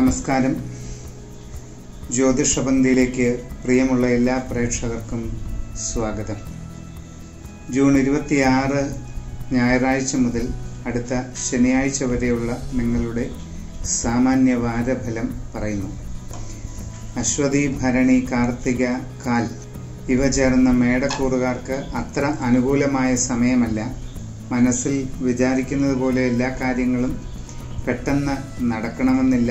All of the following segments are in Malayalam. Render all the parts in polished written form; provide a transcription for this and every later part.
നമസ്കാരം. ജ്യോതിഷപന്തിയിലേക്ക് പ്രിയമുള്ള എല്ലാ പ്രേക്ഷകർക്കും സ്വാഗതം. ജൂൺ 26 ഞായറാഴ്ച മുതൽ അടുത്ത ശനിയാഴ്ച വരെയുള്ള നിങ്ങളുടെ സാമാന്യ വാരഫലം പറയുന്നു. അശ്വതി, ഭരണി, കാർത്തിക, കാൽ ഇവ ചേർന്ന മേടക്കൂറുകാർക്ക് അത്ര അനുകൂലമായ സമയമല്ല. മനസ്സിൽ വിചാരിക്കുന്നത് പോലെ എല്ലാ കാര്യങ്ങളും പെട്ടെന്ന് നടക്കണമെന്നില്ല.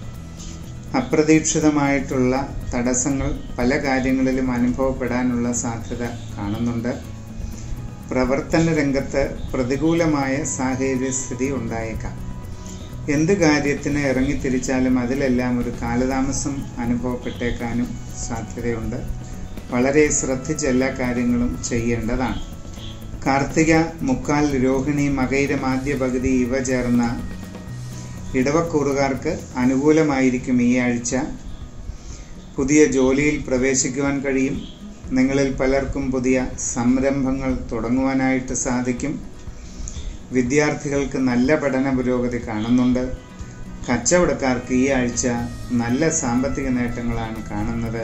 അപ്രതീക്ഷിതമായിട്ടുള്ള തടസ്സങ്ങൾ പല കാര്യങ്ങളിലും അനുഭവപ്പെടാനുള്ള സാധ്യത കാണുന്നുണ്ട്. പ്രവർത്തന രംഗത്ത് പ്രതികൂലമായ സാഹചര്യസ്ഥിതി ഉണ്ടായേക്കാം. എന്ത് കാര്യത്തിന് ഇറങ്ങിത്തിരിച്ചാലും അതിലെല്ലാം ഒരു കാലതാമസം അനുഭവപ്പെട്ടേക്കാനും സാധ്യതയുണ്ട്. വളരെ ശ്രദ്ധിച്ച് എല്ലാ കാര്യങ്ങളും ചെയ്യേണ്ടതാണ്. കാർത്തിക, മുക്കാൽ, രോഹിണി, മകയിരം ആദ്യ പകുതി ഇവ ചേർന്ന ഇടവക്കൂറുകാർക്ക് അനുകൂലമായിരിക്കും ഈ ആഴ്ച. പുതിയ ജോലിയിൽ പ്രവേശിക്കുവാൻ കഴിയും. നിങ്ങളിൽ പലർക്കും പുതിയ സംരംഭങ്ങൾ തുടങ്ങുവാനായിട്ട് സാധിക്കും. വിദ്യാർത്ഥികൾക്ക് നല്ല പഠന പുരോഗതി കാണുന്നുണ്ട്. കച്ചവടക്കാർക്ക് ഈ ആഴ്ച നല്ല സാമ്പത്തിക നേട്ടങ്ങളാണ് കാണുന്നത്.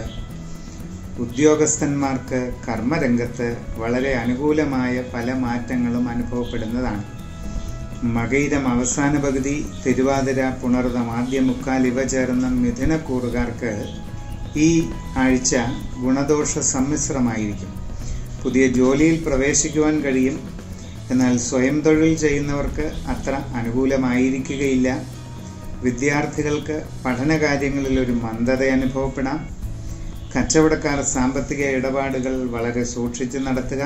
ഉദ്യോഗസ്ഥന്മാർക്ക് കർമ്മരംഗത്ത് വളരെ അനുകൂലമായ പല മാറ്റങ്ങളും അനുഭവപ്പെടുന്നതാണ്. മകയിരം അവസാന പകുതി, തിരുവാതിര, പുണർതം ആദ്യ മുക്കാൽ ഇവ ചേർന്ന മിഥുനക്കൂറുകാർക്ക് ഈ ആഴ്ച ഗുണദോഷ സമ്മിശ്രമായിരിക്കും. പുതിയ ജോലിയിൽ പ്രവേശിക്കുവാൻ കഴിയും. എന്നാൽ സ്വയം തൊഴിൽ ചെയ്യുന്നവർക്ക് അത്ര അനുകൂലമായിരിക്കുകയില്ല. വിദ്യാർത്ഥികൾക്ക് പഠനകാര്യങ്ങളിൽ ഒരു മന്ദത അനുഭവപ്പെടാം. കച്ചവടക്കാർ സാമ്പത്തിക ഇടപാടുകൾ വളരെ സൂക്ഷിച്ച് നടത്തുക.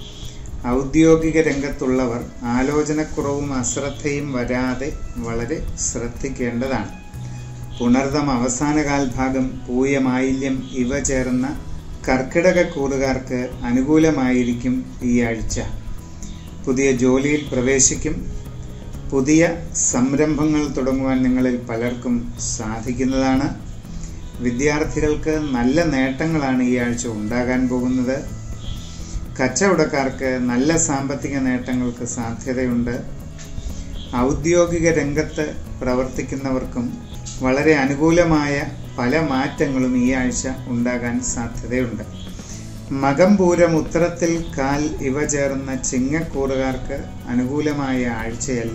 ഔദ്യോഗിക രംഗത്തുള്ളവർ ആലോചനക്കുറവും അശ്രദ്ധയും വരാതെ വളരെ ശ്രദ്ധിക്കേണ്ടതാണ്. പുണർതം അവസാന കാൽഭാഗം, പൂയം, ആയില്യം ഇവ ചേർന്ന കർക്കിടക കൂറുകാർക്ക് അനുകൂലമായിരിക്കും ഈ ആഴ്ച. പുതിയ ജോലിയിൽ പ്രവേശിക്കും. പുതിയ സംരംഭങ്ങൾ തുടങ്ങുവാൻ നിങ്ങളിൽ പലർക്കും സാധിക്കുന്നതാണ്. വിദ്യാർത്ഥികൾക്ക് നല്ല നേട്ടങ്ങളാണ് ഈ ആഴ്ച ഉണ്ടാകാൻ പോകുന്നത്. കച്ചവടക്കാർക്ക് നല്ല സാമ്പത്തിക നേട്ടങ്ങൾക്ക് സാധ്യതയുണ്ട്. ഔദ്യോഗിക രംഗത്ത് പ്രവർത്തിക്കുന്നവർക്കും വളരെ അനുകൂലമായ പല മാറ്റങ്ങളും ഈ ആഴ്ച ഉണ്ടാകാൻ സാധ്യതയുണ്ട്. മകം, പൂരം, ഉത്തരത്തിൽ, കാൽ ഇവ ചേർന്ന ചിങ്ങക്കൂറുകാർക്ക് അനുകൂലമായ ആഴ്ചയല്ല.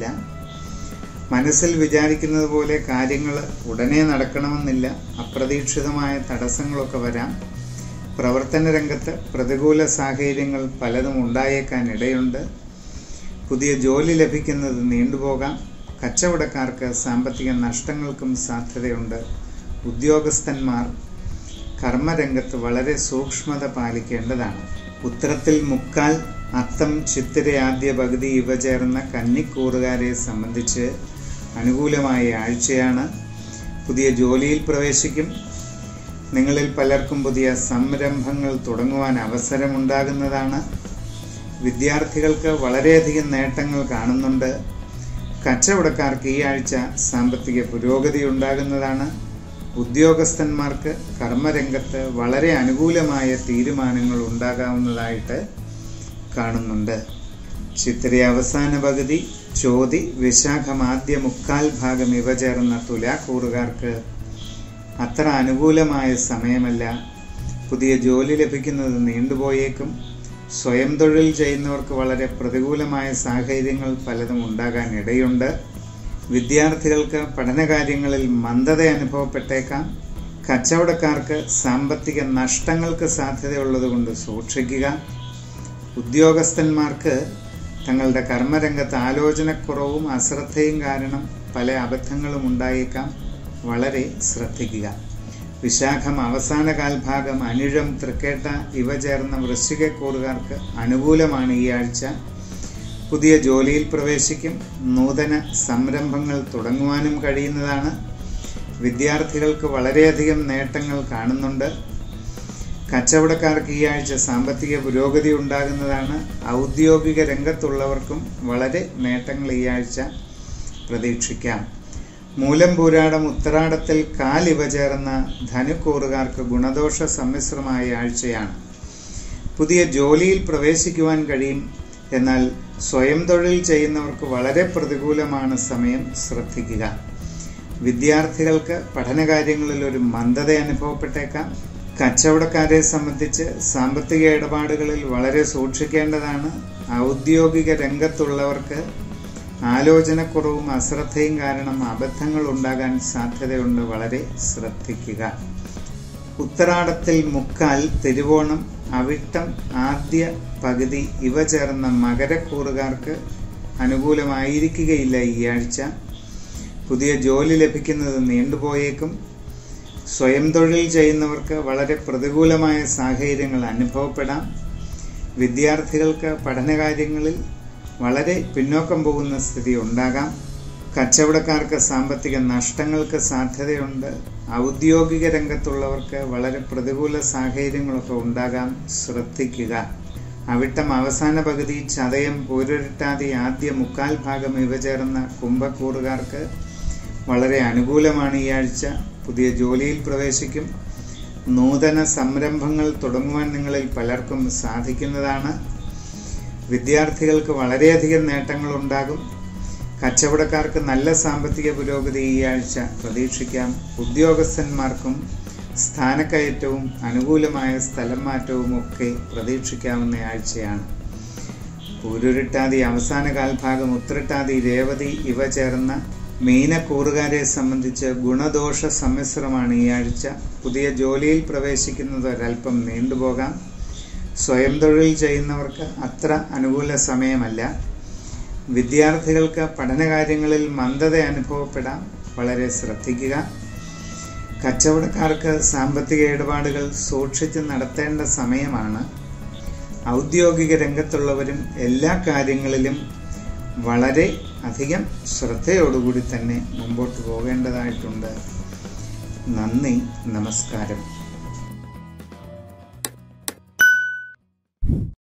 മനസ്സിൽ വിചാരിക്കുന്നത് പോലെ കാര്യങ്ങൾ ഉടനെ നടക്കണമെന്നില്ല. അപ്രതീക്ഷിതമായ തടസ്സങ്ങളൊക്കെ വരാം. പ്രവർത്തന രംഗത്ത് പ്രതികൂല സാഹചര്യങ്ങൾ പലതും ഉണ്ടായേക്കാൻ ഇടയുണ്ട്. പുതിയ ജോലി ലഭിക്കുന്നത് നീണ്ടുപോകാം. കച്ചവടക്കാർക്ക് സാമ്പത്തിക നഷ്ടങ്ങൾക്കും സാധ്യതയുണ്ട്. ഉദ്യോഗസ്ഥന്മാർ കർമ്മരംഗത്ത് വളരെ സൂക്ഷ്മത പാലിക്കേണ്ടതാണ്. ഉത്തരത്തിൽ മുക്കാൽ, അത്തം, ചിത്തിര ആദ്യ പകുതി ഇവ ചേർന്ന കന്നിക്കൂറുകാരെ സംബന്ധിച്ച് അനുകൂലമായ ആഴ്ചയാണ്. പുതിയ ജോലിയിൽ പ്രവേശിക്കും. നിങ്ങളിൽ പലർക്കും പുതിയ സംരംഭങ്ങൾ തുടങ്ങുവാൻ അവസരമുണ്ടാകുന്നതാണ്. വിദ്യാർത്ഥികൾക്ക് വളരെയധികം നേട്ടങ്ങൾ കാണുന്നുണ്ട്. കച്ചവടക്കാർക്ക് ഈ ആഴ്ച സാമ്പത്തിക പുരോഗതി ഉണ്ടാകുന്നതാണ്. ഉദ്യോഗസ്ഥന്മാർക്ക് കർമ്മരംഗത്ത് വളരെ അനുകൂലമായ തീരുമാനങ്ങൾ ഉണ്ടാകാവുന്നതായിട്ട് കാണുന്നുണ്ട്. ചിത്തിര അവസാന പകുതി, ചോതി, വിശാഖം ആദ്യ മുക്കാൽ ഭാഗം ഇവ ചേർന്ന തുലാക്കൂറുകാർക്ക് അത്ര അനുകൂലമായ സമയമല്ല. പുതിയ ജോലി ലഭിക്കുന്നത് നീണ്ടുപോയേക്കും. സ്വയം തൊഴിൽ ചെയ്യുന്നവർക്ക് വളരെ പ്രതികൂലമായ സാഹചര്യങ്ങൾ പലതും ഉണ്ടാകാൻ ഇടയുണ്ട്. വിദ്യാർത്ഥികൾക്ക് പഠനകാര്യങ്ങളിൽ മന്ദത അനുഭവപ്പെട്ടേക്കാം. കച്ചവടക്കാർക്ക് സാമ്പത്തിക നഷ്ടങ്ങൾക്ക് സാധ്യതയുള്ളതുകൊണ്ട് സൂക്ഷിക്കുക. ഉദ്യോഗസ്ഥന്മാർക്ക് തങ്ങളുടെ കർമ്മരംഗത്ത് ആലോചനക്കുറവും അശ്രദ്ധയും കാരണം പല അബദ്ധങ്ങളും ഉണ്ടായേക്കാം. വളരെ ശ്രദ്ധിക്കുക. വിശാഖം അവസാന കാൽഭാഗം, അനിഴം, തൃക്കേട്ട ഇവ ചേർന്ന വൃശ്ചികക്കൂറുകാർക്ക് അനുകൂലമാണ് ഈ ആഴ്ച. പുതിയ ജോലിയിൽ പ്രവേശിക്കും. നൂതന സംരംഭങ്ങൾ തുടങ്ങുവാനും കഴിയുന്നതാണ്. വിദ്യാർത്ഥികൾക്ക് വളരെയധികം നേട്ടങ്ങൾ കാണുന്നുണ്ട്. കച്ചവടക്കാർക്ക് ഈ ആഴ്ച സാമ്പത്തിക പുരോഗതി ഉണ്ടാകുന്നതാണ്. ഔദ്യോഗിക രംഗത്തുള്ളവർക്കും വളരെ നേട്ടങ്ങൾ ഈ ആഴ്ച പ്രതീക്ഷിക്കാം. മൂലം, പൂരാടം, ഉത്തരാടത്തിൽ, കാൽ ഇവ ചേർന്ന ധനുക്കൂറുകാർക്ക് ഗുണദോഷ സമ്മിശ്രമായ ആഴ്ചയാണ്. പുതിയ ജോലിയിൽ പ്രവേശിക്കുവാൻ കഴിയും. എന്നാൽ സ്വയം തൊഴിൽ ചെയ്യുന്നവർക്ക് വളരെ പ്രതികൂലമാണ് സമയം. ശ്രദ്ധിക്കുക. വിദ്യാർത്ഥികൾക്ക് പഠനകാര്യങ്ങളിൽ ഒരു മന്ദത അനുഭവപ്പെട്ടേക്കാം. കച്ചവടക്കാരെ സംബന്ധിച്ച് സാമ്പത്തിക ഇടപാടുകളിൽ വളരെ സൂക്ഷിക്കേണ്ടതാണ്. ഔദ്യോഗിക രംഗത്തുള്ളവർക്ക് ആലോചനക്കുറവും അശ്രദ്ധയും കാരണം അബദ്ധങ്ങൾ ഉണ്ടാകാൻ സാധ്യതയുണ്ട്. വളരെ ശ്രദ്ധിക്കുക. ഉത്തരാടത്തിൽ മുക്കാൽ, തിരുവോണം, അവിട്ടം ആദ്യ പകുതി ഇവ ചേർന്ന മകരക്കൂറുകാർക്ക് അനുകൂലമായിരിക്കുകയില്ല ഈ ആഴ്ച. പുതിയ ജോലി ലഭിക്കുന്നത് നീണ്ടുപോയേക്കും. സ്വയം തൊഴിൽ ചെയ്യുന്നവർക്ക് വളരെ പ്രതികൂലമായ സാഹചര്യങ്ങൾ അനുഭവപ്പെടാം. വിദ്യാർത്ഥികൾക്ക് പഠനകാര്യങ്ങളിൽ വളരെ പിന്നോക്കം പോകുന്ന സ്ഥിതി ഉണ്ടാകാം. കച്ചവടക്കാർക്ക് സാമ്പത്തിക നഷ്ടങ്ങൾക്ക് സാധ്യതയുണ്ട്. ഔദ്യോഗിക രംഗത്തുള്ളവർക്ക് വളരെ പ്രതികൂല സാഹചര്യങ്ങളൊക്കെ ഉണ്ടാകാം. ശ്രദ്ധിക്കുക. അവിട്ടം അവസാന പകുതി, ചതയം, പൂരുരുട്ടാതി ആദ്യ മുക്കാൽ ഭാഗം ഇവ ചേർന്ന കുംഭക്കൂറുകാർക്ക് വളരെ അനുകൂലമാണ് ഈ ആഴ്ച. പുതിയ ജോലിയിൽ പ്രവേശിക്കും. നൂതന സംരംഭങ്ങൾ തുടങ്ങുവാൻ നിങ്ങളിൽ പലർക്കും സാധിക്കുന്നതാണ്. വിദ്യാർത്ഥികൾക്ക് വളരെയധികം നേട്ടങ്ങളുണ്ടാകും. കച്ചവടക്കാർക്ക് നല്ല സാമ്പത്തിക പുരോഗതി ഈ ആഴ്ച പ്രതീക്ഷിക്കാം. ഉദ്യോഗസ്ഥന്മാർക്കും സ്ഥാനക്കയറ്റവും അനുകൂലമായ സ്ഥലം മാറ്റവും ഒക്കെ പ്രതീക്ഷിക്കാവുന്ന ആഴ്ചയാണ്. പൂരുരുട്ടാതി അവസാന കാൽഭാഗം, ഉത്രട്ടാതി, രേവതി ഇവ ചേർന്ന മീനക്കൂറുകാരെ സംബന്ധിച്ച് ഗുണദോഷ സമ്മിശ്രമാണ് ഈ ആഴ്ച. പുതിയ ജോലിയിൽ പ്രവേശിക്കുന്നത് ഒരൽപ്പം നീണ്ടുപോകാം. സ്വയം തൊഴിൽ ചെയ്യുന്നവർക്ക് അത്ര അനുകൂല സമയമല്ല. വിദ്യാർത്ഥികൾക്ക് പഠനകാര്യങ്ങളിൽ മന്ദത അനുഭവപ്പെടാം. വളരെ ശ്രദ്ധിക്കുക. കച്ചവടക്കാർക്ക് സാമ്പത്തിക ഇടപാടുകൾ സൂക്ഷിച്ച് നടത്തേണ്ട സമയമാണ്. ഔദ്യോഗിക രംഗത്തുള്ളവരും എല്ലാ കാര്യങ്ങളിലും വളരെ അധികം ശ്രദ്ധയോടുകൂടി തന്നെ മുമ്പോട്ട് പോകേണ്ടതായിട്ടുണ്ട്. നന്ദി, നമസ്കാരം.